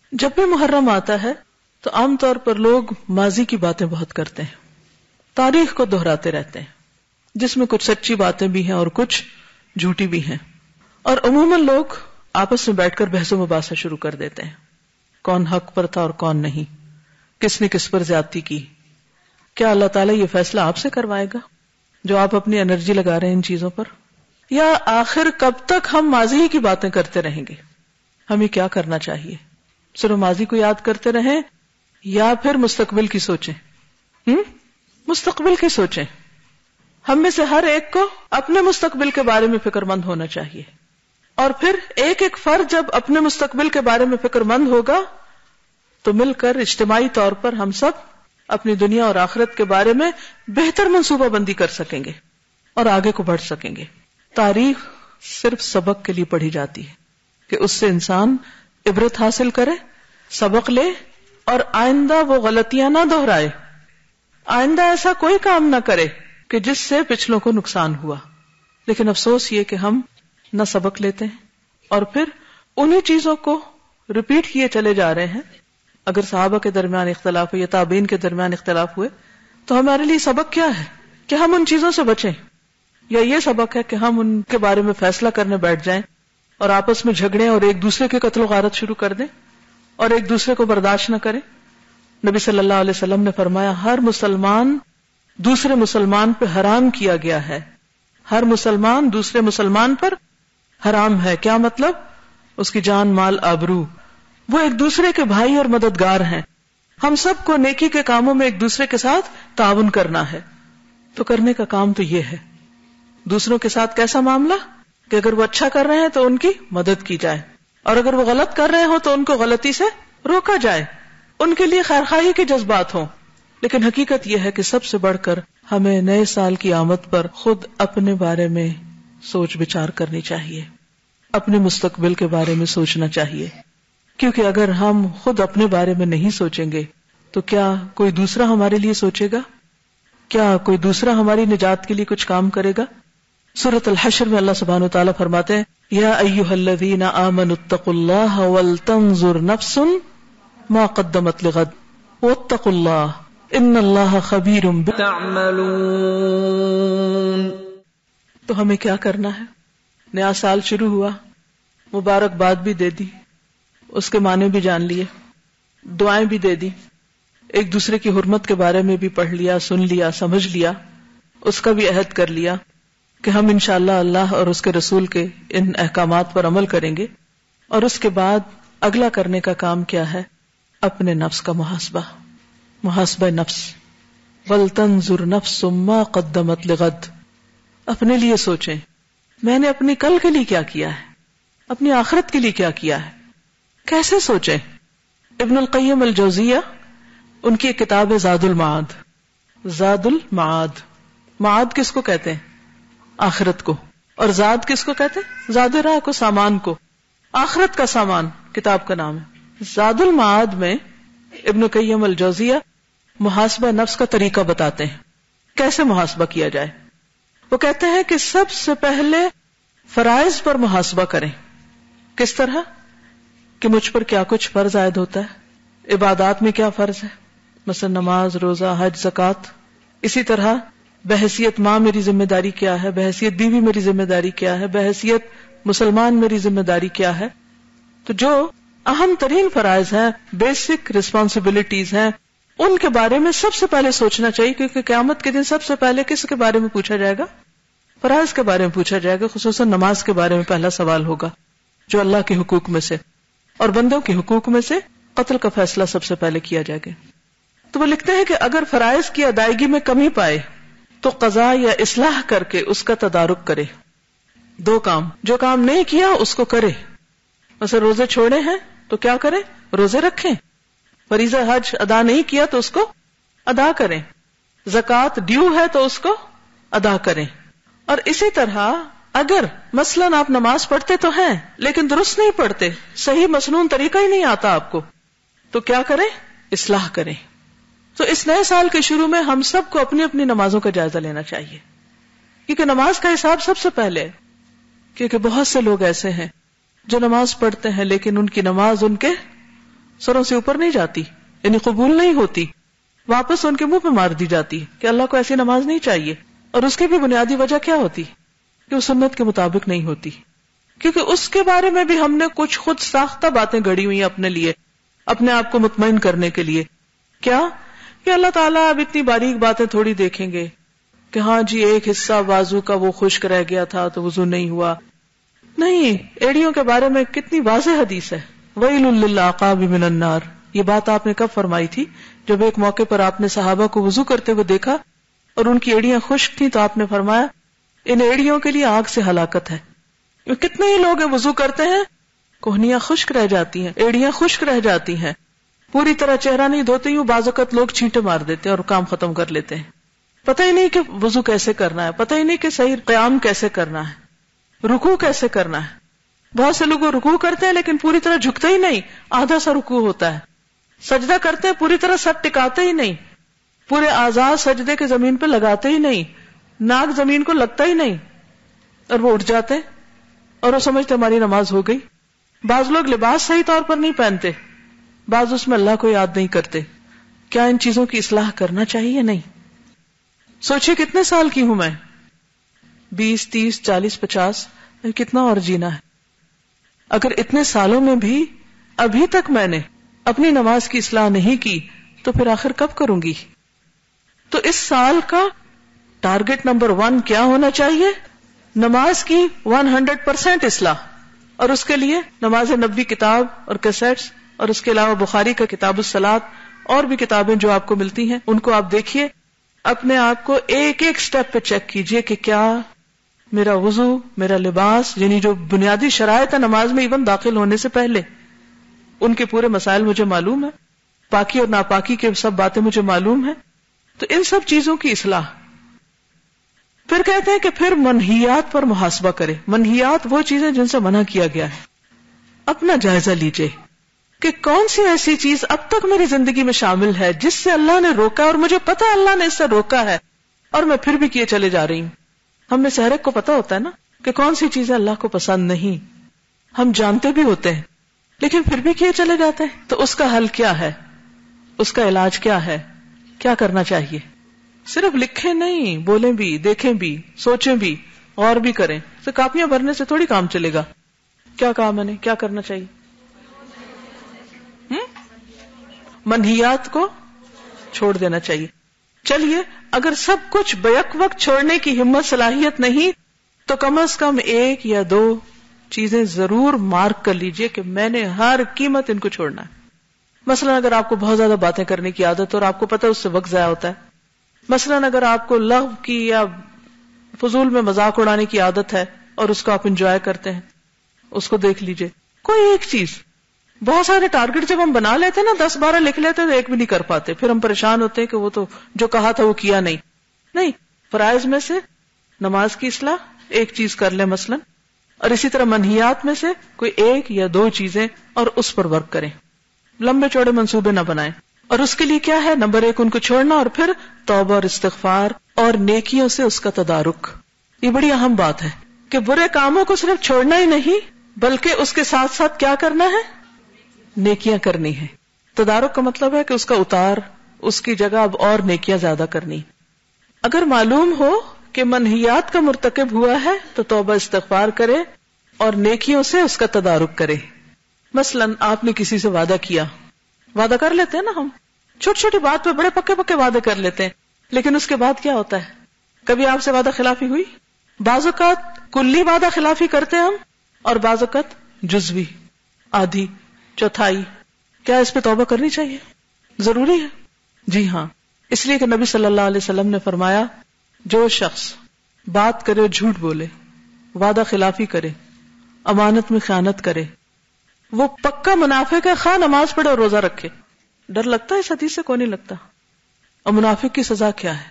جب بھی محرم آتا ہے تو عام طور پر لوگ ماضی کی باتیں بہت کرتے ہیں، تاریخ کو دہراتے رہتے ہیں، جس میں کچھ سچی باتیں بھی ہیں اور کچھ جھوٹی بھی ہیں، اور عموماً لوگ آپس میں بیٹھ کر بحث و مباحثہ شروع کر دیتے ہیں، کون حق پر تھا اور کون نہیں، کس نے کس پر زیادتی کی۔ کیا اللہ تعالیٰ یہ فیصلہ آپ سے کروائے گا جو آپ اپنی انرجی لگا رہے ہیں ان چیزوں پر؟ یا آخر کب تک ہم ماضی کی باتیں کرتے رہیں گے؟ ہمیں کیا کرنا چاہیے؟ صرف ماضی کو یاد کرتے رہیں یا پھر مستقبل کی سوچیں؟ مستقبل کی سوچیں۔ ہم میں سے ہر ایک کو اپنے مستقبل کے بارے میں فکر مند ہونا چاہیے، اور پھر ایک ایک فرد جب اپنے مستقبل کے بارے میں فکر مند ہوگا تو مل کر اجتماعی طور پر ہم سب اپنی دنیا اور آخرت کے بارے میں بہتر منصوبہ بندی کر سکیں گے اور آگے کو بڑھ سکیں گے۔ تاریخ صرف سبق کے لیے پڑھی جاتی ہے کہ اس سے انسان عبرت حاصل کرے، سبق لے، اور آئندہ وہ غلطیاں نہ دہرائے، آئندہ ایسا کوئی کام نہ کرے کہ جس سے پچھلوں کو نقصان ہوا۔ لیکن افسوس یہ کہ ہم نہ سبق لیتے ہیں اور پھر انہی چیزوں کو ریپیٹ کیے چلے جا رہے ہیں۔ اگر صحابہ کے درمیان اختلاف ہوئے یا تابعین کے درمیان اختلاف ہوئے تو ہمارے لیے سبق کیا ہے کہ ہم ان چیزوں سے بچیں، یا یہ سبق ہے کہ ہم ان کے بارے میں فیصلہ کرنے بیٹھ جائیں اور آپس میں جھگڑیں اور ایک دوسرے کے قتل و غارت شروع کر دیں اور ایک دوسرے کو برداشت نہ کریں؟ نبی صلی اللہ علیہ وسلم نے فرمایا ہر مسلمان دوسرے مسلمان پہ حرام کیا گیا ہے، ہر مسلمان دوسرے مسلمان پر حرام ہے۔ کیا مطلب؟ اس کی جان، مال، آبرو، وہ ایک دوسرے کے بھائی اور مددگار ہیں۔ ہم سب کو نیکی کے کاموں میں ایک دوسرے کے ساتھ تعاون کرنا ہے، تو کرنے کا کام تو یہ ہے۔ دوسروں کے ساتھ کیسا معاملہ کہ اگر وہ اچھا کر رہے ہیں تو ان کی مدد کی جائے، اور اگر وہ غلط کر رہے ہوں تو ان کو غلطی سے روکا جائے، ان کے لیے خیرخواہی کے جذبات ہوں۔ لیکن حقیقت یہ ہے کہ سب سے بڑھ کر ہمیں نئے سال کی آمد پر خود اپنے بارے میں سوچ بچار کرنی چاہیے، اپنے مستقبل کے بارے میں سوچنا چاہیے، کیونکہ اگر ہم خود اپنے بارے میں نہیں سوچیں گے تو کیا کوئی دوسرا ہمارے لیے سوچے گا؟ کیا کوئی دوسرا ہماری نجات کے لیے کچھ کام کرے گا؟ سورۃ الحشر میں اللہ سبحانہ و تعالیٰ فرماتے ہیں یا ایھا الذین آمنوا اتقوا اللہ ولتنظر نفس ما قدمت لغد واتقوا اللہ ان اللہ خبیر بما تعملون۔ تو ہمیں کیا کرنا ہے؟ نیا سال شروع ہوا، مبارکباد بھی دے دی، اس کے معنی بھی جان لیے، دعائیں بھی دے دی، ایک دوسرے کی حرمت کے بارے میں بھی پڑھ لیا، سن لیا، سمجھ لیا، اس کا بھی عہد کر لیا کہ ہم انشاءاللہ اللہ اور اس کے رسول کے ان احکامات پر عمل کریں گے۔ اور اس کے بعد اگلا کرنے کا کام کیا ہے؟ اپنے نفس کا محاسبہ نفس۔ وَلْتَنْظُرْ نَفْسٌ مَا قَدَّمَتْ لِغَدٍ، اپنے لیے سوچیں میں نے اپنی کل کے لیے کیا کیا ہے، اپنی آخرت کے لیے کیا کیا ہے، کیسے سوچیں؟ ابن القیم الجوزیہ، ان کی ایک کتاب ہے زاد المعاد۔ زاد المعاد، معاد کس کو کہتے ہیں؟ آخرت کو، اور زاد کس کو کہتے ہیں؟ زاد راہ کو، سامان کو، آخرت کا سامان کتاب کا نام ہے۔ زاد المعاد میں ابن قیم الجوزیہ محاسبہ نفس کا طریقہ بتاتے ہیں، کیسے محاسبہ کیا جائے۔ وہ کہتے ہیں کہ سب سے پہلے فرائض پر محاسبہ کریں۔ کس طرح؟ کہ مجھ پر کیا کچھ فرض عائد ہوتا ہے، عبادات میں کیا فرض ہے، مثلا نماز، روزہ، حج، زکوٰۃ۔ اسی طرح بحیثیت ماں میری ذمہ داری کیا ہے، بحیثیت بیوی میری ذمہ داری کیا ہے، بحیثیت مسلمان میری ذمہ داری کیا ہے۔ تو جو اہم ترین فرائض ہیں، بیسک رسپانسبلٹیز ہیں، ان کے بارے میں سب سے پہلے سوچنا چاہیے، کیونکہ قیامت کے دن سب سے پہلے کس کے بارے میں پوچھا جائے گا؟ فرائض کے بارے میں پوچھا جائے گا، خصوصاً نماز کے بارے میں پہلا سوال ہوگا، جو اللہ کے حقوق میں سے اور بندوں کے حقوق میں سے قتل کا فیصلہ سب سے پہلے کیا جائے گا۔ تو وہ لکھتے ہیں کہ اگر فرائض کی ادائیگی میں کمی پائے تو قضا یا اصلاح کر کے اس کا تدارک کرے۔ دو کام، جو کام نہیں کیا اس کو کرے، مثلا روزے چھوڑے ہیں تو کیا کریں؟ روزے رکھیں۔ فریضہ حج ادا نہیں کیا تو اس کو ادا کریں، زکوٰۃ ڈیو ہے تو اس کو ادا کریں۔ اور اسی طرح اگر مثلاً آپ نماز پڑھتے تو ہیں لیکن درست نہیں پڑھتے، صحیح مسنون طریقہ ہی نہیں آتا آپ کو، تو کیا کریں؟ اصلاح کریں۔ تو اس نئے سال کے شروع میں ہم سب کو اپنی اپنی نمازوں کا جائزہ لینا چاہیے، کیونکہ نماز کا حساب سب سے پہلے ہے۔ کیونکہ بہت سے لوگ ایسے ہیں جو نماز پڑھتے ہیں لیکن ان کی نماز ان کے سروں سے اوپر نہیں جاتی، یعنی قبول نہیں ہوتی، واپس ان کے منہ پہ مار دی جاتی کہ اللہ کو ایسی نماز نہیں چاہیے. اور اس کی بھی بنیادی وجہ کیا ہوتی کہ وہ سنت کے مطابق نہیں ہوتی، کیونکہ اس کے بارے میں بھی ہم نے کچھ خود ساختہ باتیں گڑی ہوئی اپنے لیے، اپنے آپ کو مطمئن کرنے کے لیے. کیا کہ اللہ تعالیٰ اب اتنی باریک باتیں تھوڑی دیکھیں گے کہ ہاں جی ایک حصہ بازو کا وہ خشک رہ گیا تھا تو وضو نہیں ہوا. نہیں، ایڑیوں کے بارے میں کتنی واضح حدیث ہے، وَيْلٌ لِّلْعَقَابِ مِنَ النَّارِ. یہ بات آپ نے کب فرمائی تھی؟ جب ایک موقع پر آپ نے صحابہ کو وضو کرتے ہوئے دیکھا اور ان کی ایڑیاں خشک تھیں تو آپ نے فرمایا ان ایڑیوں کے لیے آگ سے ہلاکت ہے. کتنے ہی لوگ وضو کرتے ہیں، کوہنیاں خشک رہ جاتی ہیں، ایڑیاں خشک رہ جاتی ہیں، پوری طرح چہرہ نہیں دھوتے، یوں بعض اوقات لوگ چھینٹے مار دیتے ہیں اور کام ختم کر لیتے ہیں. پتہ ہی نہیں کہ وضو کیسے کرنا ہے، پتہ ہی نہیں کہ صحیح قیام کیسے کرنا ہے، رکوع کیسے کرنا ہے. بہت سے لوگ رکوع کرتے ہیں لیکن پوری طرح جھکتے ہی نہیں، آدھا سا رکوع ہوتا ہے. سجدہ کرتے ہیں، پوری طرح سر ٹکاتے ہی نہیں، پورے اعضاء سجدے کے زمین پہ لگاتے ہی نہیں، ناک زمین کو لگتا ہی نہیں، اور وہ اٹھ جاتے ہیں اور وہ سمجھتے ہماری نماز ہو گئی. بعض لوگ لباس صحیح طور پر نہیں پہنتے، بعض اس میں اللہ کو یاد نہیں کرتے. کیا ان چیزوں کی اصلاح کرنا چاہیے یا نہیں؟ سوچئے کتنے سال کی ہوں میں، 20 30 40 50، کتنا اور جینا ہے. اگر اتنے سالوں میں بھی ابھی تک میں نے اپنی نماز کی اصلاح نہیں کی تو پھر آخر کب کروں گی؟ تو اس سال کا ٹارگٹ نمبر 1 کیا ہونا چاہیے؟ نماز کی 100% اصلاح. اور اس کے لیے نماز نبوی کتاب اور کیسٹس، اور اس کے علاوہ بخاری کا کتاب الصلاۃ اور بھی کتابیں جو آپ کو ملتی ہیں ان کو آپ دیکھیے، اپنے آپ کو ایک ایک سٹیپ پہ چیک کیجئے کہ کیا میرا وضو، میرا لباس، یعنی جو بنیادی شرائط ہے نماز میں ایون داخل ہونے سے پہلے، ان کے پورے مسائل مجھے معلوم ہے، پاکی اور ناپاکی کے سب باتیں مجھے معلوم ہیں. تو ان سب چیزوں کی اصلاح. پھر کہتے ہیں کہ پھر منہیات پر محاسبہ کرے. منہیات وہ چیزیں جن سے منع کیا گیا ہے. اپنا جائزہ لیجئے کہ کون سی ایسی چیز اب تک میری زندگی میں شامل ہے جس سے اللہ نے روکا اور مجھے پتا اللہ نے اس سے روکا ہے اور میں پھر بھی کیے چلے جا رہی ہوں. ہم میں سے ہر ایک کو پتا ہوتا ہے نا کہ کون سی چیزیں اللہ کو پسند نہیں، ہم جانتے بھی ہوتے ہیں لیکن پھر بھی کیے چلے جاتے ہیں. تو اس کا حل کیا ہے؟ اس کا علاج کیا ہے؟ کیا کرنا چاہیے؟ صرف لکھیں نہیں، بولیں بھی، دیکھیں بھی، سوچیں بھی، غور بھی کریں. تو کاپیاں بھرنے سے تھوڑی کام چلے گا. کیا کہا میں نے؟ کیا کرنا چاہیے؟ منہیات کو چھوڑ دینا چاہیے. چلیے اگر سب کچھ بیک وقت چھوڑنے کی ہمت صلاحیت نہیں تو کم از کم 1 یا 2 چیزیں ضرور مارک کر لیجئے کہ میں نے ہر قیمت ان کو چھوڑنا ہے. مثلا اگر آپ کو بہت زیادہ باتیں کرنے کی عادت اور آپ کو پتہ ہے اس سے وقت ضائع ہوتا ہے، مثلا اگر آپ کو لغو کی یا فضول میں مذاق اڑانے کی عادت ہے اور اس کو آپ انجوائے کرتے ہیں، اس کو دیکھ لیجئے. کوئی ایک چیز. بہت سارے ٹارگٹ جب ہم بنا لیتے ہیں نا، 10-12 لکھ لیتے ہیں تو ایک بھی نہیں کر پاتے، پھر ہم پریشان ہوتے ہیں کہ وہ تو جو کہا تھا وہ کیا نہیں. فرائض میں سے نماز کی اصلاح ایک چیز کر لیں مثلا، اور اسی طرح منہیات میں سے کوئی 1 یا 2 چیزیں اور اس پر ورک کریں. لمبے چوڑے منصوبے نہ بنائیں. اور اس کے لیے کیا ہے؟ نمبر 1 ان کو چھوڑنا، اور پھر توبہ اور استغفار اور نیکیوں سے اس کا تدارک. یہ بڑی اہم بات ہے کہ برے کاموں کو صرف چھوڑنا ہی نہیں بلکہ اس کے ساتھ ساتھ کیا کرنا ہے؟ نیکیاں کرنی ہے. تدارک کا مطلب ہے کہ اس کا اتار، اس کی جگہ اب اور نیکیاں زیادہ کرنی. اگر معلوم ہو کہ منہیات کا مرتکب ہوا ہے تو توبہ استغفار کرے اور نیکیوں سے اس کا تدارک کرے. مثلا آپ نے کسی سے وعدہ کیا، وعدہ کر لیتے ہیں نا ہم، چھوٹی چھوٹی بات پہ بڑے پکے وعدے کر لیتے ہیں، لیکن اس کے بعد کیا ہوتا ہے؟ کبھی آپ سے وعدہ خلافی ہوئی؟ بعض اوقات کلی وعدہ خلافی کرتے ہیں ہم، اور بعض اوقات جزوی، آدھی، چوتھائی. کیا اس پہ توبہ کرنی چاہیے؟ ضروری ہے. جی ہاں، اس لیے کہ نبی صلی اللہ علیہ وسلم نے فرمایا جو شخص بات کرے جھوٹ بولے، وعدہ خلافی کرے، امانت میں خیانت کرے، وہ پکا منافق ہے، خواہ نماز پڑھے اور روزہ رکھے. ڈر لگتا ہے اس حدیث سے؟ کوئی نہیں لگتا. اور منافق کی سزا کیا ہے؟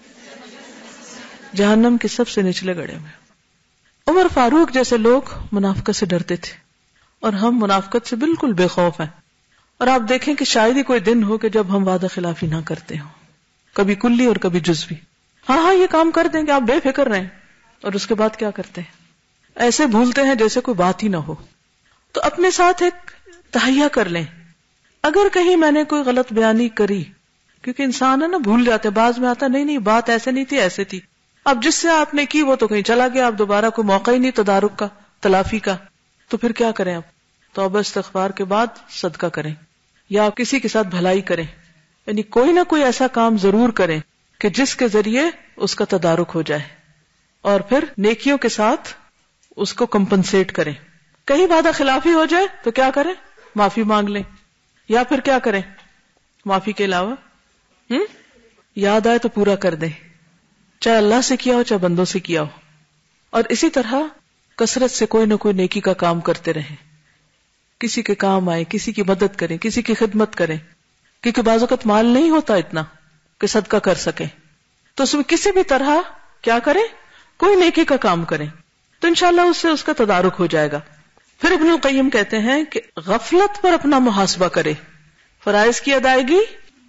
جہنم کے سب سے نچلے گڑھے میں. عمر فاروق جیسے لوگ منافقت سے ڈرتے تھے اور ہم منافقت سے بالکل بے خوف ہیں. اور آپ دیکھیں کہ شاید ہی کوئی دن ہو کہ جب ہم وعدہ خلافی نہ کرتے ہوں، کبھی کلی اور کبھی جزوی. ہاں یہ کام کر دیں گے، آپ بے فکر رہیں، اور اس کے بعد کیا کرتے ہیں؟ ایسے بھولتے ہیں جیسے کوئی بات ہی نہ ہو. تو اپنے ساتھ ایک تہیہ کر لیں اگر کہیں میں نے کوئی غلط بیانی کری، کیونکہ انسان ہے نا بھول جاتے، بعض میں آتا نہیں بات ایسے نہیں تھی ایسے تھی، اب جس سے آپ نے کی وہ تو کہیں چلا گیا، اب دوبارہ کوئی موقع ہی نہیں تدارک کا، تلافی کا، تو پھر کیا کریں؟ اب توبہ استغفار کے بعد صدقہ کریں یا کسی کے ساتھ بھلائی کریں، یعنی کوئی نہ کوئی ایسا کام ضرور کریں کہ جس کے ذریعے اس کا تدارک ہو جائے، اور پھر نیکیوں کے ساتھ اس کو کمپنسیٹ کریں۔ کہیں وعدہ خلافی ہو جائے تو کیا کریں؟ معافی مانگ لیں، یا پھر کیا کریں معافی کے علاوہ؟ یاد آئے تو پورا کر دیں، چاہے اللہ سے کیا ہو چاہے بندوں سے کیا ہو، اور اسی طرح کثرت سے کوئی نہ کوئی نیکی کا کام کرتے رہیں، کسی کے کام آئے، کسی کی مدد کریں، کسی کی خدمت کریں، کیونکہ بعض اوقات مال نہیں ہوتا اتنا کہ صدقہ کر سکیں، تو اس میں کسی بھی طرح کیا کریں؟ کوئی نیکی کا کام کریں، تو انشاءاللہ اس سے اس کا تدارک ہو جائے گا۔ پھر ابن القیم کہتے ہیں کہ غفلت پر اپنا محاسبہ کرے، فرائض کی ادائیگی،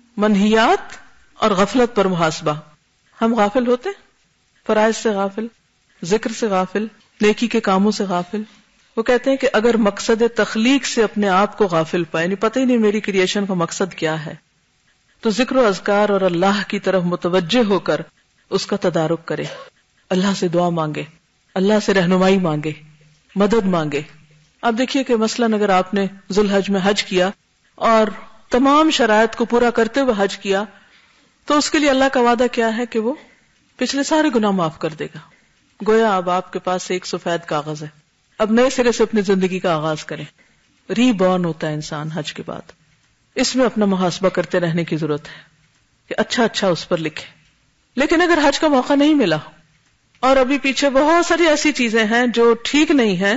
منہیات اور غفلت پر محاسبہ۔ ہم غافل ہوتے، فرائض سے غافل، ذکر سے غافل، نیکی کے کاموں سے غافل۔ وہ کہتے ہیں کہ اگر مقصد تخلیق سے اپنے آپ کو غافل پائے، یعنی پتہ ہی نہیں میری کریشن کا مقصد کیا ہے، تو ذکر و اذکار اور اللہ کی طرف متوجہ ہو کر اس کا تدارک کرے، اللہ سے دعا مانگے، اللہ سے رہنمائی مانگے، مدد مانگے۔ اب دیکھیے کہ مثلاً اگر آپ نے ذو الحج میں حج کیا اور تمام شرائط کو پورا کرتے ہوئے حج کیا، تو اس کے لیے اللہ کا وعدہ کیا ہے کہ وہ پچھلے سارے گناہ معاف کر دے گا، گویا اب آپ کے پاس ایک سفید کاغذ ہے، اب نئے سرے سے اپنی زندگی کا آغاز کریں۔ ری بورن ہوتا ہے انسان حج کے بعد، اس میں اپنا محاسبہ کرتے رہنے کی ضرورت ہے کہ اچھا اس پر لکھے۔ لیکن اگر حج کا موقع نہیں ملا اور ابھی پیچھے بہت ساری ایسی چیزیں ہیں جو ٹھیک نہیں ہیں،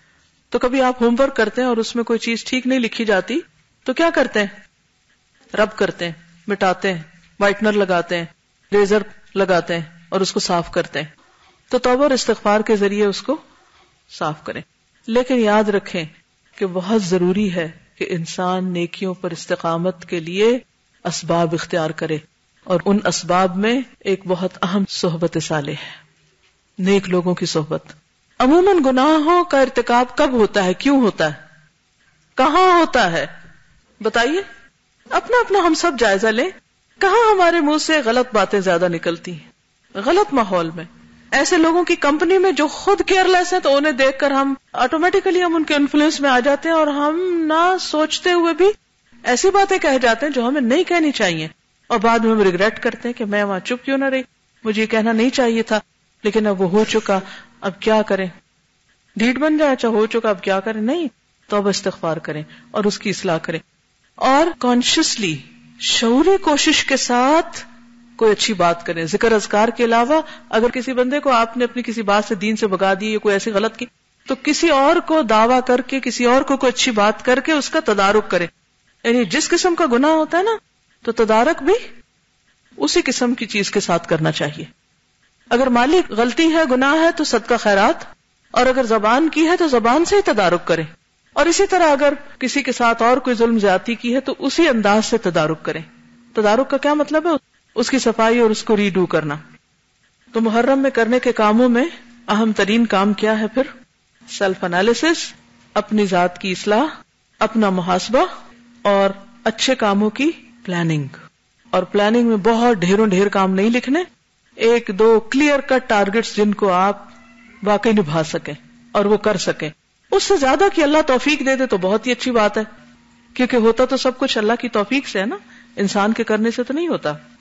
تو کبھی آپ ہوم ورک کرتے ہیں اور اس میں کوئی چیز ٹھیک نہیں لکھی جاتی تو کیا کرتے ہیں؟ رب کرتے ہیں، مٹاتے ہیں، وائٹنر لگاتے ہیں، ریزر لگاتے ہیں اور اس کو صاف کرتے ہیں۔ تو توبہ اور استغفار کے ذریعے اس کو صاف کریں۔ لیکن یاد رکھیں کہ بہت ضروری ہے کہ انسان نیکیوں پر استقامت کے لیے اسباب اختیار کرے، اور ان اسباب میں ایک بہت اہم صحبت صالح ہے، نیک لوگوں کی صحبت۔ عموماً گناہوں کا ارتکاب کب ہوتا ہے، کیوں ہوتا ہے، کہاں ہوتا ہے؟ بتائیے، اپنا اپنا ہم سب جائزہ لیں، کہاں ہمارے منہ سے غلط باتیں زیادہ نکلتی ہیں؟ غلط ماحول میں، ایسے لوگوں کی کمپنی میں جو خود کیئر لیس ہیں، تو انہیں دیکھ کر ہم آٹومیٹیکلی ان کے انفلوئنس میں آ جاتے ہیں، اور ہم نہ سوچتے ہوئے بھی ایسی باتیں کہہ جاتے ہیں جو ہمیں نہیں کہنی چاہیے، اور بعد میں ہم ریگریٹ کرتے ہیں کہ میں وہاں چپ کیوں نہ رہی، مجھے یہ کہنا نہیں چاہیے تھا، لیکن اب وہ ہو چکا، اب کیا کریں؟ ڈھیٹ بن جائے، اچھا ہو چکا اب کیا کریں؟ نہیں، توبہ استغفار کریں اور اس کی اصلاح کریں، اور کانشیسلی شعوری کوشش کے ساتھ کوئی اچھی بات کریں۔ ذکر اذکار کے علاوہ اگر کسی بندے کو آپ نے اپنی کسی بات سے دین سے بھگا دی یا کوئی ایسی غلط کی، تو کسی اور کو دعویٰ کر کے، کسی اور کو کوئی اچھی بات کر کے اس کا تدارک کریں۔ یعنی جس قسم کا گناہ ہوتا ہے نا، تو تدارک بھی اسی قسم کی چیز کے ساتھ کرنا چاہیے۔ اگر مالی غلطی ہے، گناہ ہے، تو صدقہ خیرات، اور اگر زبان کی ہے تو زبان سے ہی تدارک کریں، اور اسی طرح اگر کسی کے ساتھ اور کوئی ظلم زیادتی کی ہے تو اسی انداز سے تدارک کریں۔ تدارک کا کیا مطلب ہے؟ اس کی صفائی اور اس کو ریڈو کرنا۔ تو محرم میں کرنے کے کاموں میں اہم ترین کام کیا ہے؟ پھر سیلف انالیسس، اپنی ذات کی اصلاح، اپنا محاسبہ، اور اچھے کاموں کی پلاننگ۔ اور پلاننگ میں بہت ڈھیر کام نہیں لکھنے، ایک دو کلیئر کٹ ٹارگٹس جن کو آپ واقعی نبھا سکیں اور وہ کر سکیں۔ اس سے زیادہ کہ اللہ توفیق دے دے تو بہت ہی اچھی بات ہے، کیونکہ ہوتا تو سب کچھ اللہ کی توفیق سے ہے نا، انسان کے کرنے سے تو نہیں ہوتا۔